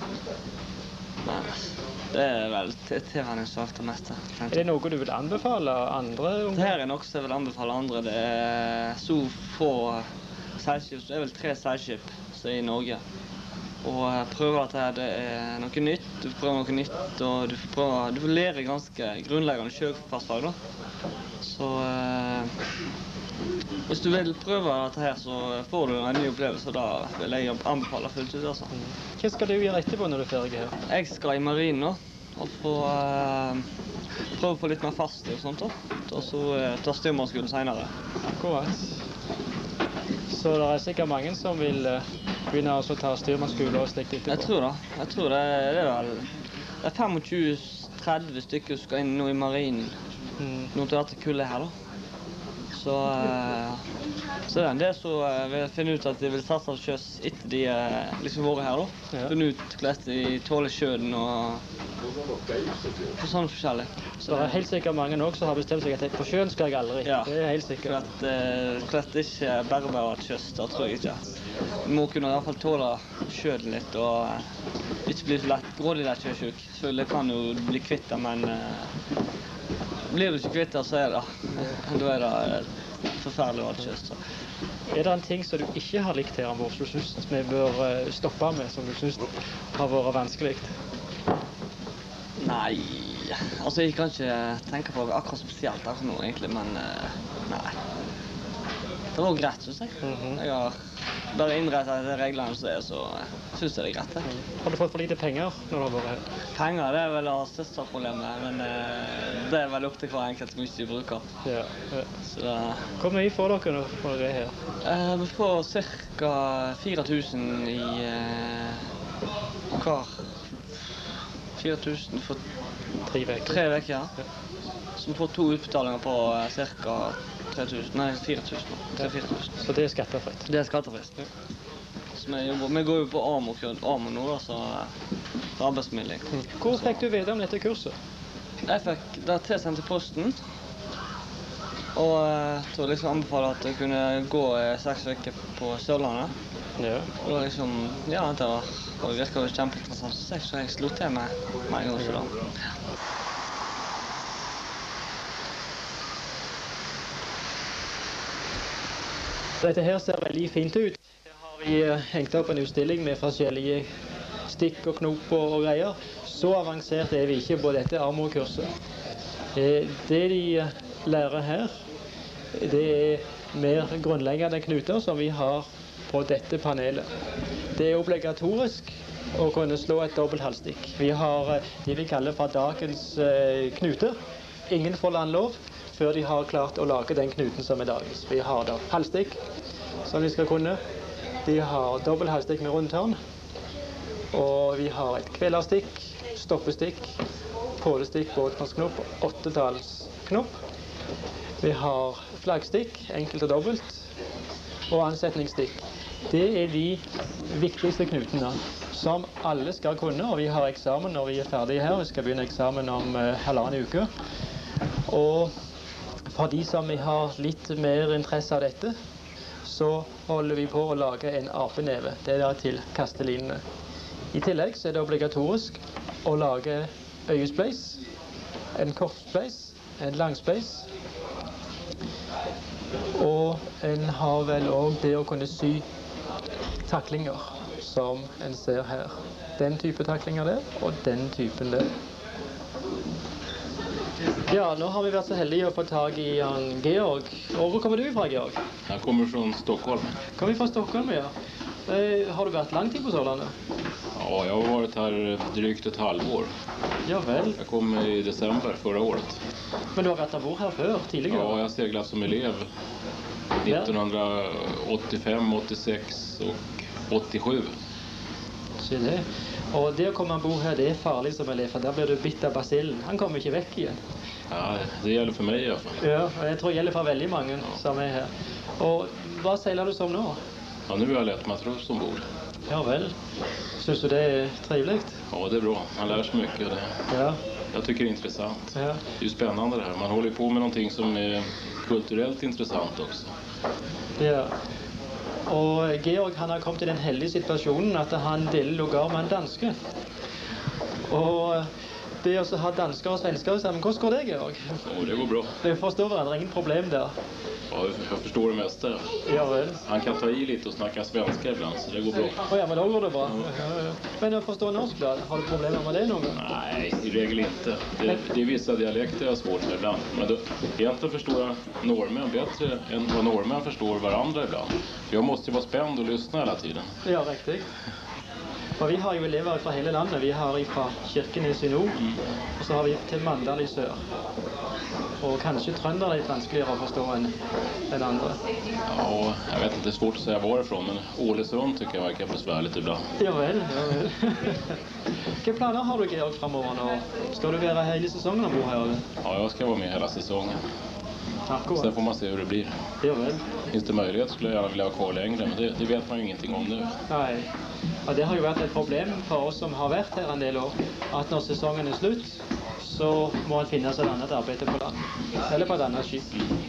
Nei. Det er vel tilvenningssvakt det meste. Er det noe du vil anbefale andre? Det her er noe som jeg vil anbefale andre. Det er så få seilskip, det er vel tre seilskip som er i Norge. Og prøve at det er noe nytt, du får prøve noe nytt, og du får, prøve, du får lære ganske grunnleggende sjøfartsfag da. Så eh, hvis du vil prøve dette her, så får du en ny opplevelse, og da vil jeg anbefale fullt ut, altså. Hva skal du gjøre etterpå når du er ferdig her? Jeg skal i marinen nå, og få uh, prøve på litt mer fast og sånt da. Og så uh, ta styrmannsskolen senere. Akkurat. Så det er sikkert mange som vil uh, begynne å ta styrmannsskole og slikt etterpå? Jeg tror det. Jeg tror det, det er vel det er tjuefem til tretti stykker som skal inn nå i marinen. Mm. Nå til dette kullet her da. Så, uh, så det er en del som uh, vil finne ut at de vil satse av sjøs etter de uh, liksom vært her da. Ja. Finne ut hvordan de tåler sjøen og sånn forskjellig. Så det er helt sikkert mange også som har bestemt seg at på sjøen skal jeg aldri. Ja. Det er helt sikkert. For at uh, det ikke er bare bare at sjøs, det tror jeg ikke. Du må kunne i hvert fall tåle sjøen litt og uh, ikke bli så lett grådig der sjøsjuk. Selvfølgelig kan du bli kvitt det, men uh, blir du ikke kvitt det, så er det. Da er det forferdelig å ha det kjøst. Er det en ting som du ikke har likt her om bord, som du synes vi bør stoppe med, som du synes har vært vanskelig? Nei, altså jeg kan ikke tenke på akkurat spesielt akkurat nå egentlig, men nei. Det var greit, synes jeg. Jeg har bare innrette etter reglene som er, så synes jeg det er greit. Det. Har du fått for lite penger når du har vært her? Penger, det er vel det største problemet, men eh, det er vel opp til hver enkelt hvor mye de bruker. Ja, ja. Så det... Hvor mye får dere når dere er her? Eh, vi får cirka fire tusen i eh, hver. fire tusen for tre veker. Tre veker, ja. ja. Så vi får to utbetalinger på eh, cirka tre tusen, nei, fire tusen. tre fire tusen. Så det er skattefritt? Det er skattefritt. Ja. Så vi, jobber, vi går jo på A M O, A M O nå, da, så for arbeidsmiddel. Mm. Hvor fikk du vite om dette kurset? Jeg fikk det tilsendt til posten. Og jeg tror liksom anbefaler at jeg kunne gå seks veker på Sørlandet. Ja. Og liksom, ja, det var, det virket jo kjempeinteressant. Så jeg slo til meg med en gang så da. Dette her ser veldig fint ut. Her har vi hengt opp en utstilling med forskjellige stikk og knoper og greier. Så avansert er vi ikke på dette A M O-kurset. Det de lærer her, det er mer grunnleggende knuter som vi har på dette panelet. Det er obligatorisk å kunne slå et dobbelt halsstikk. Vi har det vi kaller for dagens knuter. Ingen får landlov før de har klart å lage den knuten som er dagens. Vi har da halsstikk, som vi skal kunne. Vi har dobbelt halsstikk med rundtørn. Og vi har et kvelerstikk, stoppestikk, pålestikk, båtmannsknopp, åttetallsknopp. Vi har flaggstikk, enkelt og dobbelt, og ansetningsstikk. Det er de viktigste knutene som alle skal kunne, og vi har eksamen når vi er ferdige her. Vi skal begynne eksamen om uh, halvannen uke. Og for de som har litt mer interesse av dette, så holder vi på å lage en apeneve. Det er da til kastelinene. I tillegg så er det obligatorisk å lage øyespleis, en kortspleis, en langspleis. Og en har vel også det å kunne sy taklinger, som en ser her. Den type taklinger der, og den typen der. Ja, nå har vi vært så heldige å få tag i han Georg. Og hvor kommer du fra, Georg? Jeg kommer fra Stockholm. Kommer fra Stockholm, ja. Eh, har du vært lang tid på Sørlandet? Ja, jeg har vært her drygt et halvår. Ja vel. Jeg kom i desember förra året. Men du har vært bor her før, tidligere? Ja, jeg seglet som elev nittonhundraåttiofem, åttiosex och åttiosju. Se det. Og det å komme og bo her, det er farlig som elev, for der blir du bitt av basillen. Han kommer ikke vekk igjen. Ja, det gjelder for meg i hvert fall. Ja, og jeg tror det gjelder for veldig mange ja. som er her. Og hva seiler du som nå? Ja, nu är jag lätt matros ombord. Ja väl. Syns du det är trevligt? Ja, det är bra. Man lär sig mycket av det. Ja. Jag tycker det är intressant. Ja. Det är ju spännande det här. Man håller på med någonting som är kulturellt intressant också. Ja. Og Georg han har kommet i den heldige situasjonen at han deler lugar med en danske. Og det å ha dansker og svensker sammen, hvordan går det, Georg? Ja, det går bra. Vi forstår hverandre, ingen problem der. Ja, jag förstår det mesta. Ja, väl. Han kan ta i lite och snacka svenska ibland, så det går bra. Oh, ja, men då går det bra. Ja, ja. Men jag förstår norsk då? Har du problem med det någon gång? Nej, i regel inte. Det, det är vissa dialekter jag har svårt med ibland. Men då, egentligen förstår jag norrmän bättre än vad norrmän förstår varandra ibland. För jag måste ju vara spänd och lyssna hela tiden. Ja, riktigt. For vi har jo elever fra hele landet. Vi har fra Kirkenes i nord, mm. og så har vi til Mandal i sør. Og kanskje trønder er litt vanskeligere å forstå enn den andre. Ja, jeg vet ikke, det er svårt å si varifrån, men Ålesund tycker jeg verkar besvärligt ibland. Ja vel, ja vel. Hvilke planer har du, Georg, fremover nå? Skal du være hele sesongen og bo her, eller? Ja, jeg skal være med hele sesongen. Akkurat. Sen får man se hur det blir. Ja vel. Finns det möjlighet skulle jag gärna vilja vara kvar längre, men det, det vet man ju ingenting om nu. Nei. Ja, det har jo vært et problem for oss som har vært her en del år, at når sesongen er slutt, så må man finne seg et annet arbeid på land, eller på et annet skip.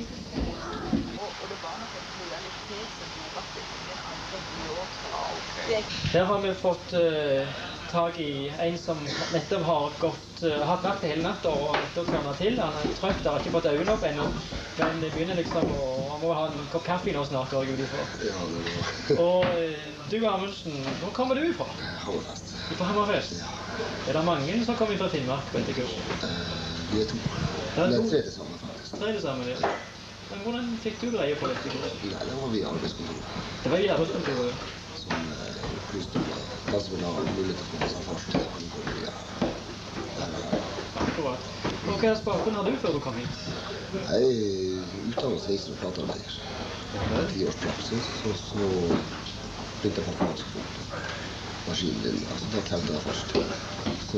Her har vi fått uh, tag i en som nettopp har gått, uh, hatt vært det hele natt og nettopp tørnet til. Han er trøtt, har ikke fått øynene opp ennå, men det begynner liksom å, han må ha en kopp kaffe nå snart, går jeg ut ifra. Ja, det er bra. Og uh, du, Amundsen, hvor kommer du ifra? Hammerfest. Fra Hammerfest? Ja. Er det mange som kommer fra Finnmark på dette kurset? Uh, vi er to. Det er Det to. er tre til sammen, faktisk. Tre til sammen, ja. Men hvordan fikk du greie på dette kurset? Nei, det var via arbeidskontoret. Det var via arbeidskontoret? Som opplyste om hva som ville ha mulighet til å få seg fast til angående via. Akkurat. Og hva slags bakgrunn har du før du kom hit? Jeg er utdannet sveiser og platearbeider. Jeg har ti års praksis, og så begynte jeg på franskskole. Maskinen, altså det krevde jeg først. Så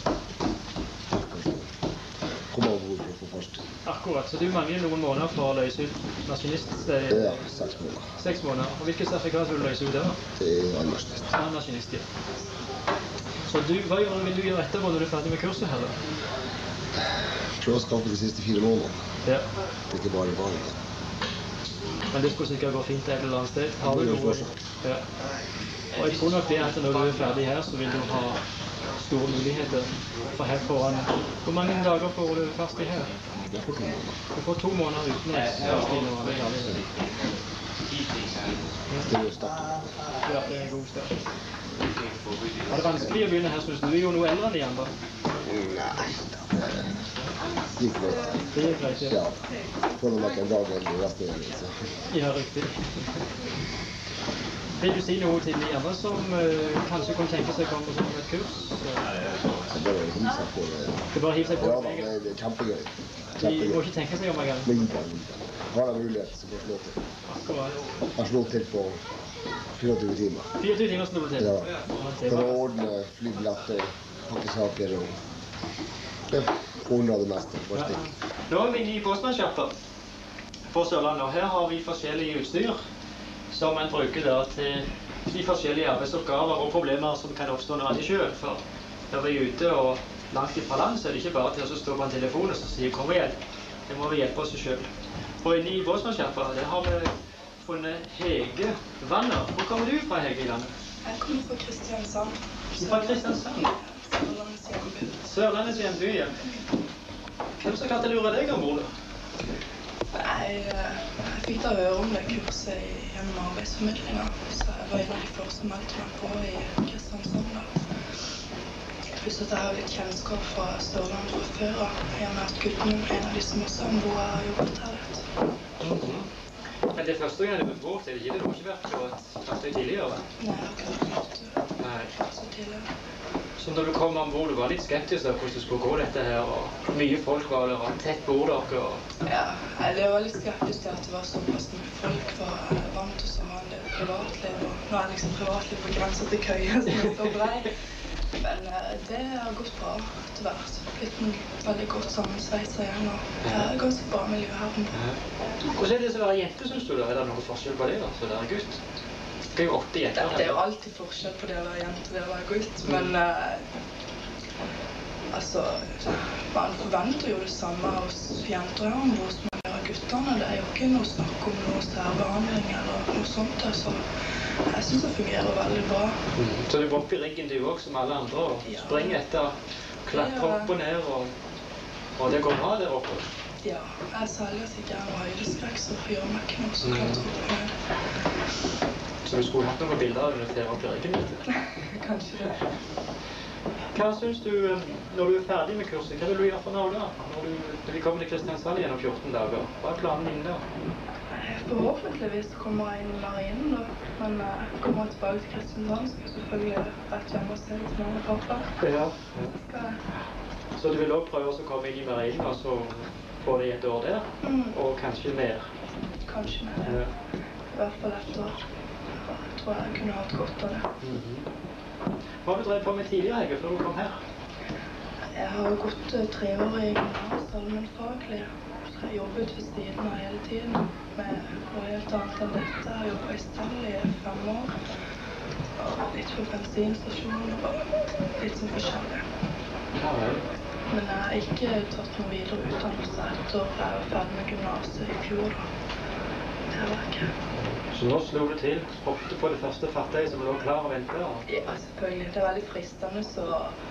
kom jeg over for å få fast. Akkurat, så du mangler noen måneder for å løse ut maskinist? Ja, seks måneder. Seks måneder. Og hvilke sertifikat vil du løse ut der? Det er annen maskinist. Annen maskinist, ja. Så du, hva vil du gjøre etterpå når du er ferdig med kurset her da? Prøv å skaffe de siste fire månedene. Ja. Det er ikke bare bare. Men det skulle sikkert gå fint et eller annet sted. Har du noe? Ja. Og jeg tror nok det at når du er ferdig her, så vil du ha store muligheter. For her foran. Hvor mange dager får du fast i her? Jeg får to måneder. Du får to måneder uten å fast i noe annet. Det er jo start. Ja, det er en god start. Er det vanskelig å begynne her, synes du? Du er jo noe eldre enn de andre. Nei, det gikk greit. Det gikk greit, ja. Ja, får nok en dag eldre resten av det, så. Ja, riktig. Vil du si noe til de andre som uh, kanskje kan tenke seg å komme på sånn et kurs? Så... Det er bare å hive seg på det. Det er bare å hive seg på ja, det? Ja, det er kjempegøy. De må ikke tenke seg om en gang? Mindre, mindre. Har jeg mulighet, så får jeg slå til. Akkurat. Jeg slår til på fireogtyve timer. fireogtyve timer slår du til? Ja. For å ordne flybilletter, pakke saker og ja, ordne det meste. Ja. Nå er vi inne i Båtsmannskapet på Sørlandet, og her har vi forskjellige utstyr som man bruker da til de forskjellige arbeidsoppgaver og problemer som kan oppstå når man er i sjøen. For når vi er ute og langt ifra land, så er det ikke bare til å stå på en telefon og si kom og hjelp. Det må vi hjelpe oss selv. Og inne i Båtsmannskapet, der har vi funnet Hege Vanner. Hvor kommer du fra, Hege, i landet? Jeg kommer fra Kristiansand. Fra Kristiansand? Sørlandets hjemby. Sørlandets hjemby, ja. Hvem som klarte å lure deg ombord, da? Jeg, jeg fikk da høre om det kurset gjennom arbeidsformidlinga, så jeg var en av de første som meldte meg på i Kristiansand. Pluss at jeg har litt kjennskap fra Sørlandet fra før av. Jeg har med gutten, en av de som også ombord har jobbet her litt. Men det første gang du var på båt, er det ikke det? Du har ikke vært på et fartøy tidligere? Nei, jeg har ikke vært Nei. så tidligere. Så når du kom ombord, du var litt skeptisk da, hvordan du skulle gå dette her, og mye folk var der, og tett bord dere, og... Ja, jeg var litt skeptisk til at det var såpass mye folk, for jeg er vant til å ha en del privatliv, og nå er liksom privatliv på grenser til køyer, som er så brei. Men det har gått bra etter hvert. Blitt en veldig godt sammensveiset igjen, og det er ganske bra miljø her ombord. Hvordan er det som å være jente, synes du da? Er det noe forskjell på det da, så det er gutt? Det er jo åtte jenter. Det er jo alltid forskjell på det å være jente og det å være gutt, men uh, altså, man forventer jo det samme hos jenter her ombord som man gjør av gutterne. Det er jo ikke noe snakk om noe særbehandling eller noe sånt, så jeg synes det fungerer veldig bra. Mm. Så du går opp i riggen du også, som alle andre, og ja. Springer etter, klatrer opp og ned, og, og det går bra der oppe? Ja, jeg særlig at jeg ikke er noe høydeskrekk, så gjør meg ikke noe som klatrer opp og ned. Så du skulle hatt noen bilder av deg til opp i riggen litt? Kanskje det. Hva synes du, når du er ferdig med kurset, hva vil du gjøre for nå da? Når du, når vi kommer til Kristiansand gjennom fjorten dager, hva er planen din da? Forhåpentligvis kommer jeg inn i marinen da, men jeg kommer tilbake til Kristiansand, så jeg selvfølgelig rett hjemme og se litt mamma og pappa. Ja. Skal... Så du vil også prøve å komme inn i marinen, og så få deg et år der, mm. og kanskje mer? Kanskje mer, ja. I hvert fall et år. Jeg tror jeg kunne hatt godt av det. Mm-hmm. Hva har du drevet på med tidligere, Hege, før du kom her? Jeg har gått tre år i gymnas, allmennfaglig. Så jeg har jobbet ved siden av hele tiden med noe helt annet enn dette. Jeg har jobbet i stall i fem år. Og litt på bensinstasjoner og litt sånn forskjellig. Ja, vel. Men jeg har ikke tatt noen videre utdannelse etter jeg var ferdig med gymnaset i fjor. Det var ikke. Så nå slo du til, hoppet på det første fartøyet som lå klar og ventet? Ja, selvfølgelig. Det er veldig fristende, så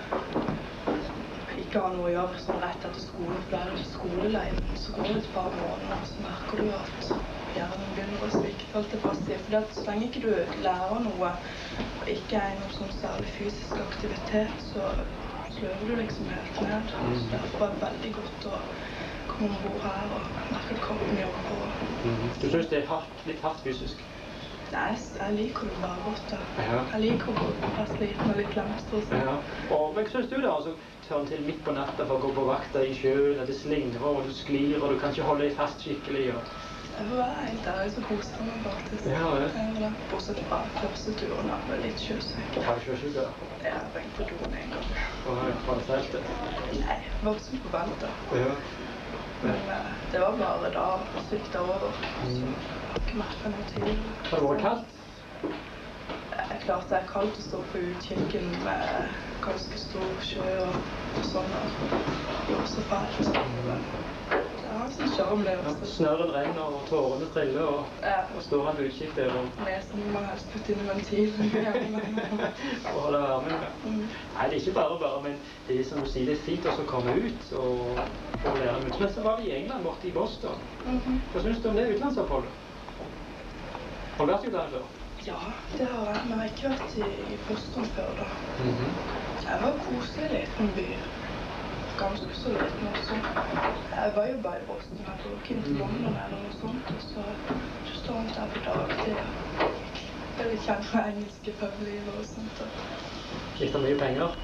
ikke ha noe å gjøre sånn rett etter skolen, for da er det ikke skoleleie. Så går det et par måneder, så merker du at hjernen begynner å svikte, alt det passiv. For så lenge ikke du lærer noe, og ikke er i noen sånn særlig fysisk aktivitet, så, sløver du liksom helt ned. Så derfor var det veldig godt å komme ombord her og merke at kroppen jobber. Mm. Du synes det er hardt, litt hardt fysisk? Nei, jeg liker det bare godt da. Ja. Jeg liker å være sliten og litt lemster og sånn. Ja. Og hva synes du da? Altså, tørn til midt på natta for å gå på vakta i sjøen, og det slingrer, og du sklir, og du kan ikke holde deg fast skikkelig. Og... Jeg får være helt ærlig, så koser jeg meg faktisk. Ja, det. Jeg var bortsett fra første turen, da, var litt sjøsyk. Har du sjøsyk da? Ja, jeg var på doen en gang. Og har du bare stelt det? Nei, jeg var også på vent da. Ja. Men uh, det var bare da svikta over. Så jeg har ikke merket noe tidligere. Har det vært kaldt? Det er klart det er kaldt å stå på utkikken med ganske stor sjø og, og sånn, og blåser fælt. Men det har sin sjarm det også. Ja, snøren renner og tårene triller, og, ja. Og står han på utkikk der. Og... Nesen må helst putte inn i ventilen. Og holde varmen. Mm. Nei, det er ikke bare bare, men det er som du sier, det er fint også å komme ut og, og lære ut. Men så var vi i England, borte i Boston. Mm-hmm. Hva synes du om det utenlandsoppholdet? Har du vært i utlandet før? Ja, det har jeg, men jeg har ikke vært i, i Boston før da. Mm-hmm. Jeg var koselig i liten by. Ganske så liten også. Jeg var jo bare i Boston, jeg var ikke inn til London eller noe sånt, og så, så stod han der på dagtid. Jeg er litt kjent med engelske publiver og sånt. Gikk det mye penger?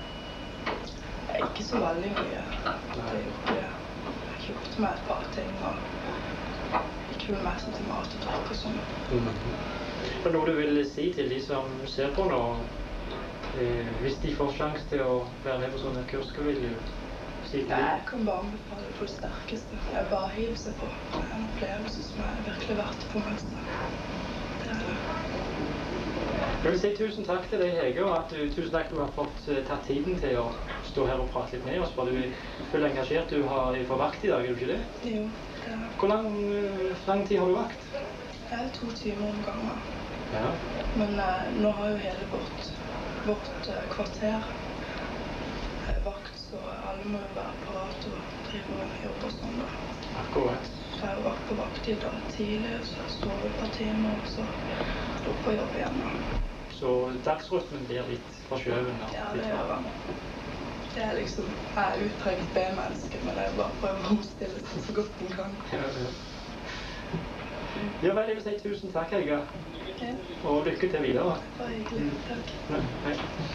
Ikke så veldig mye. Det er jo ikke det. Jeg kjøpte meg et par ting, og ikke vel mest til mat og drikk og sånn. Mm-hmm. Er det noe du vil si til de som ser på nå, eh, hvis de får sjanse til å være med på sånne kurs, hva vil du si til dem? Jeg kan bare anbefale det på det sterkeste. Jeg bare hiver seg på. Det er en opplevelse som er virkelig verdt det for meg. Det er det. Jeg vil si tusen takk til deg, Hege, og at du, tusen takk du har fått uh, tatt tiden til å stå her og prate litt med oss, for du er full engasjert. Du har for vakt i dag, er du ikke det? Jo, det er. Hvor lang, uh, lang tid har du vakt? Jeg er to timer om gangen. Ja. Men uh, nå har jo hele vårt, vårt uh, kvarter uh, vakt, så alle må jo være parat og drive og jobbe og sånn da. Akkurat. Så jeg har vært på vakt i dag tidlig, så jeg står et par timer, og så står på jobb igjen da. Så dagsrytmen blir litt forskjøven? Ja, det gjør den. Det er liksom, jeg er utpreget B-menneske, men jeg bare prøver å omstille seg så godt den kan. Ja, ja. Ja, vel, jeg vil si tusen takk, Helga. Okay. Og lykke til videre. Bare hyggelig, takk. Ja, hei.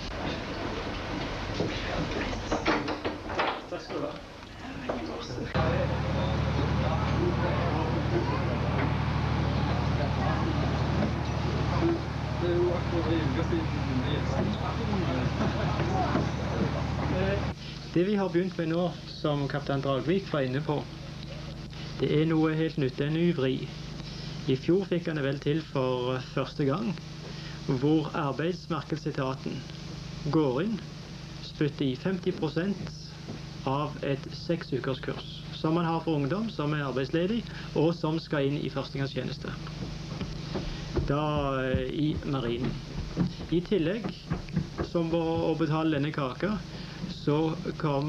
Takk skal du ha. Ja, veldig godt. Det vi har begynt med nå, som kaptein Dragvik var inne på, det er noe helt nytt, det er en ny vri. I fjor fikk han det vel til for første gang, hvor arbeidsmarkedsetaten går inn, spytter i femti prosent av et seksukerskurs, som man har for ungdom som er arbeidsledig, og som skal inn i førstegangstjeneste. Da i marinen. I tillegg, som var å betale denne kaka, så kom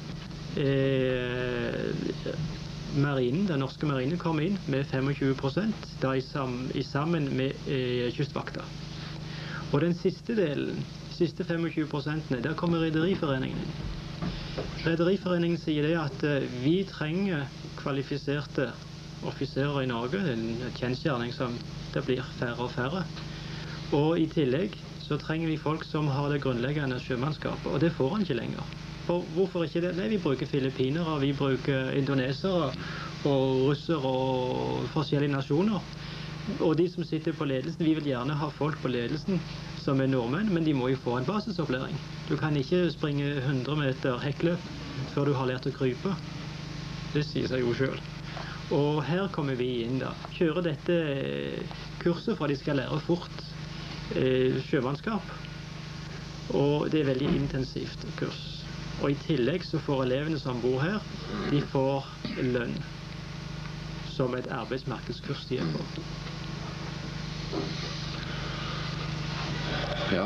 eh, marinen, den norske marinen kom inn med tjuefem prosent, da i, sam, i sammen med eh, kystvakta. Og den siste delen, siste tjuefem prosentene, der kommer Rederiforeningen inn. Rederiforeningen sier det at eh, vi trenger kvalifiserte offiserer i Norge, en kjensgjerning som det blir færre og færre. Og i tillegg så trenger vi folk som har det grunnleggende sjømannskapet, og det får han ikke lenger. For hvorfor ikke det? Nei, vi bruker filippinere, vi bruker indonesere og russere og forskjellige nasjoner. Og de som sitter på ledelsen, vi vil gjerne ha folk på ledelsen som er nordmenn, men de må jo få en basisopplæring. Du kan ikke springe hundre meter hekkløp før du har lært å krype. Det sier seg jo selv. Og her kommer vi inn da. Kjører dette kurset for at de skal lære fort eh, sjømannskap. Og det er veldig intensivt kurs. Og i tillegg så får elevene som bor her, de får lønn som et arbeidsmarkedskurs de er på. Ja.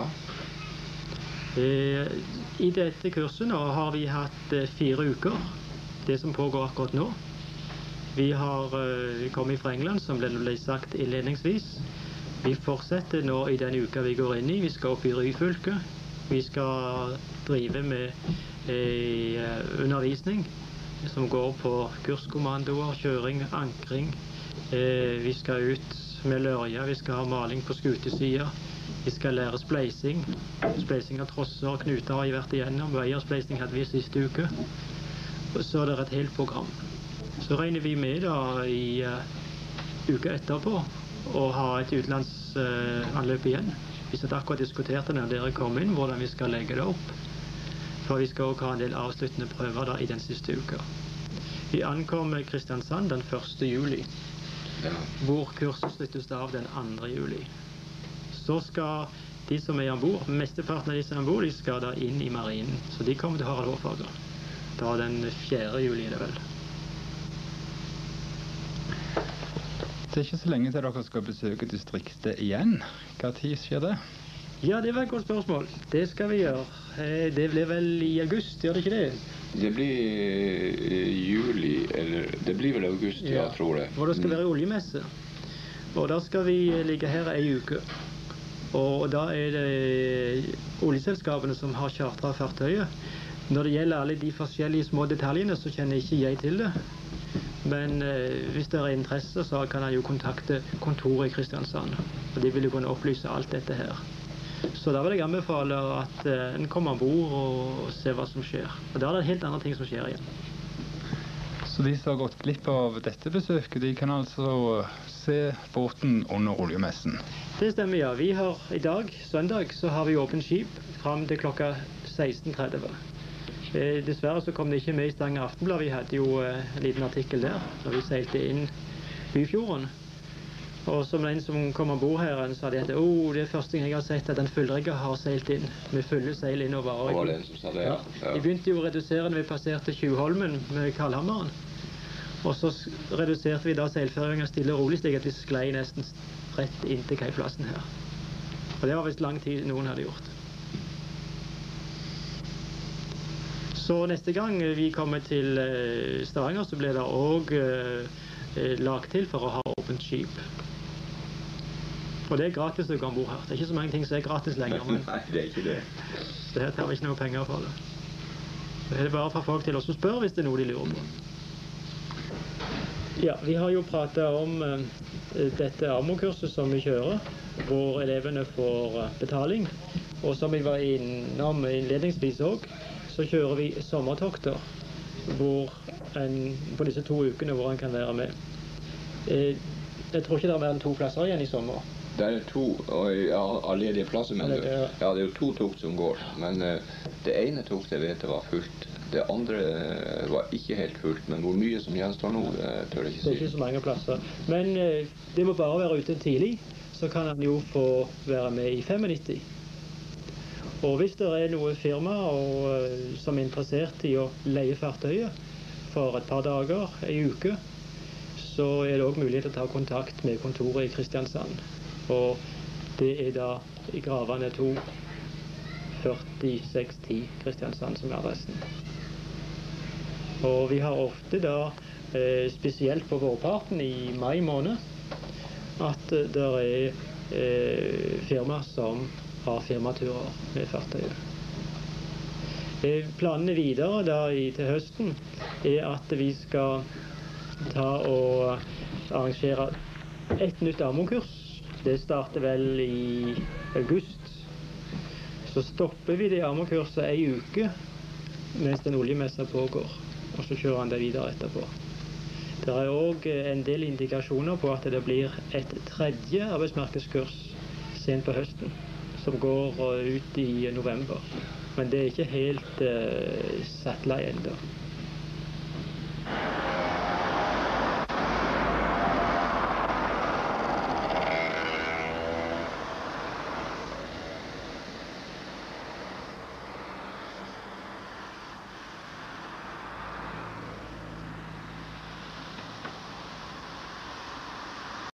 Eh, I dette kurset nå har vi hatt eh, fire uker, det som pågår akkurat nå. Vi har uh, kommet fra England, som ble, ble sagt innledningsvis. Vi fortsetter nå i den uka vi går inn i. Vi skal opp i Ryfylke. Vi skal drive med i uh, undervisning, som går på kurskommandoer, kjøring, ankring. Eh, vi skal ut med lørja, vi skal ha maling på skutesida. Vi skal lære spleising. Spleising av trosser og knuter har jeg vært igjennom. Veierspleising hadde vi siste uke. Og så er det et helt program. Så regner vi med da i uh, uka etterpå å ha et utenlandsanløp uh, igjen. Vi har akkurat diskutert når dere kom inn, hvordan vi skal legge det opp. For vi skal også ha en del avsluttende prøver da i den siste uka. Vi ankommer Kristiansand den første juli, hvor kurset sluttes av den andre juli. Så skal de som er ombord, mesteparten av de som er ombord, de skal da inn i marinen. Så de kommer til Harald Hårfager. Da den fjerde juli er det vel. Det er ikke så lenge til dere skal besøke distriktet igjen. Hva tid skjer det? Ja, det var et godt spørsmål. Det skal vi gjøre. Det blir vel i august, gjør det ikke det? Det blir juli, eller det blir vel august, ja, jeg tror det. Og det skal være oljemesse. Og da skal vi ligge her ei uke. Og da er det oljeselskapene som har chartret fartøyet. Når det gjelder alle de forskjellige små detaljene, så kjenner ikke jeg til det. Men eh, hvis det er interesse, så kan jeg jo kontakte kontoret i Kristiansand. Og de vil jo kunne opplyse alt dette her. Så da vil jeg anbefale at eh, en kommer ombord og ser hva som skjer. Og da er det helt andre ting som skjer igjen. Så de som har gått glipp av dette besøket, de kan altså se båten under oljemessen? Det stemmer, ja. Vi har i dag, søndag, så har vi åpent skip fram til klokka seksten tretti. Eh, dessverre så kom det ikke med i Stavanger Aftenblad. Vi hadde jo eh, en liten artikkel der, da vi seilte inn Byfjorden. Og som en som kom ombord her, sa de at oh, det er første gang jeg har sett at en fullrigger har seilt inn, med fulle seil innover. Det var det som sa det, ja. Ja. De begynte jo å redusere når vi passerte Tjuvholmen med Kalhammeren. Og så reduserte vi da seilføringen stille og rolig, slik at vi sklei nesten rett inn til kaiplassen her. Og det var visst lang tid noen hadde gjort. Så neste gang vi kommer til Stavanger, så blir det også eh, lagt til for å ha åpent skip. Og det er gratis å gå ombord her. Det er ikke så mange ting som er gratis lenger. Men nei, det er ikke det. Så her tar vi ikke noe penger for det. Det er bare for folk til oss å spørre hvis det er noe de lurer på. Ja, vi har jo pratet om eh, dette AMO-kurset som vi kjører, hvor elevene får betaling. Og som vi var innom innledningsvis også, så kjører vi sommertokter hvor en, på disse to ukene hvor en kan være med. Eh, jeg tror ikke det er mer enn to plasser igjen i sommer. Det er to ja, ledige plasser, men det, ja. ja, det er jo to tokt som går. Men uh, det ene toktet jeg vet det var fullt. Det andre uh, var ikke helt fullt, men hvor mye som gjenstår nå, det tør jeg ikke si. Det er ikke så mange plasser. Men uh, det må bare være ute tidlig, så kan han jo få være med i nittifem. Og hvis det er noe firma og, uh, som er interessert i å leie fartøyet for et par dager, en uke, så er det også mulighet til å ta kontakt med kontoret i Kristiansand. Og det er da i Gravane to førtiseks ti Kristiansand som er adressen. Og vi har ofte da, eh, spesielt på vårparten i mai måned, at eh, det er eh, firma som har firmaturer med fartøyet. Eh, planene videre da i, til høsten er at vi skal ta og arrangere et nytt AMO-kurs. Det starter vel i august. Så stopper vi det AMO-kurset ei uke mens den oljemessa pågår, og så kjører han det videre etterpå. Det er også en del indikasjoner på at det blir et tredje arbeidsmarkedskurs sent på høsten, som går ut i november. Men det er ikke helt uh, satt lei enda.